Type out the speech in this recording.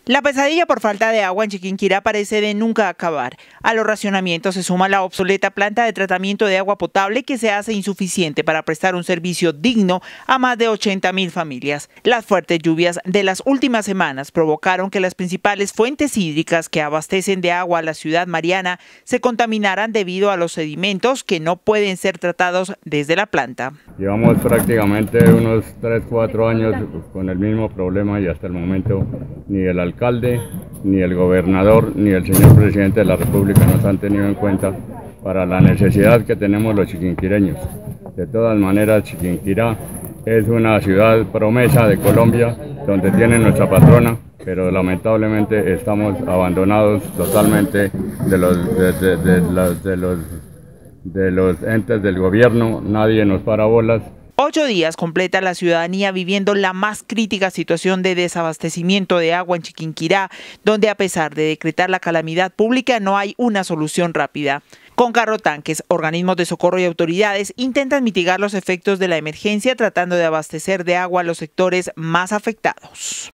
La pesadilla por falta de agua en Chiquinquirá parece de nunca acabar. A los racionamientos se suma la obsoleta planta de tratamiento de agua potable que se hace insuficiente para prestar un servicio digno a más de 80.000 familias. Las fuertes lluvias de las últimas semanas provocaron que las principales fuentes hídricas que abastecen de agua a la ciudad mariana se contaminaran debido a los sedimentos que no pueden ser tratados desde la planta. Llevamos prácticamente unos 3-4 años con el mismo problema y hasta el momento ni el alcalde, ni el gobernador, ni el señor presidente de la República nos han tenido en cuenta para la necesidad que tenemos los chiquinquireños. De todas maneras, Chiquinquirá es una ciudad promesa de Colombia, donde tiene nuestra patrona, pero lamentablemente estamos abandonados totalmente de los entes del gobierno. Nadie nos para bolas. 8 días completa la ciudadanía viviendo la más crítica situación de desabastecimiento de agua en Chiquinquirá, donde a pesar de decretar la calamidad pública no hay una solución rápida. Con carrotanques, organismos de socorro y autoridades intentan mitigar los efectos de la emergencia tratando de abastecer de agua a los sectores más afectados.